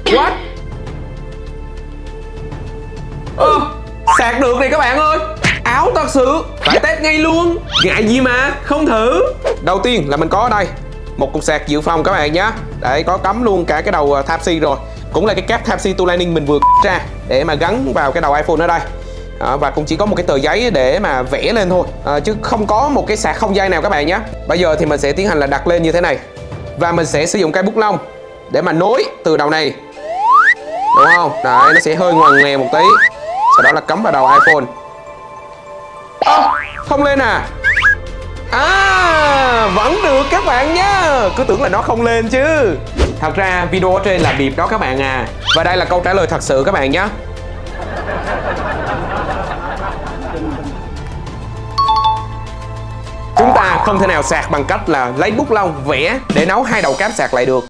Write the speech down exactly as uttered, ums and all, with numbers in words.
What? Ơ, sạc được này các bạn ơi. Áo thật sự, phải test ngay luôn. Ngại gì mà, không thử. Đầu tiên là mình có ở đây một cục sạc dự phòng các bạn nhé. Đấy, có cắm luôn cả cái đầu Type-C rồi. Cũng là cái cáp Type-C to Lightning mình vừa ra để mà gắn vào cái đầu iPhone ở đây. Đó, và cũng chỉ có một cái tờ giấy để mà vẽ lên thôi, à, chứ không có một cái sạc không dây nào các bạn nhé. Bây giờ thì mình sẽ tiến hành là đặt lên như thế này. Và mình sẽ sử dụng cây bút lông để mà nối từ đầu này, đúng không? Đấy, nó sẽ hơi ngoằn nghèo một tí. Sau đó là cắm vào đầu iPhone. À, không lên à? À, vẫn được các bạn nhá. Cứ tưởng là nó không lên chứ. Thật ra video ở trên là bịp đó các bạn à. Và đây là câu trả lời thật sự các bạn nhé. Chúng ta không thể nào sạc bằng cách là lấy bút lông vẽ để nối hai đầu cáp sạc lại được.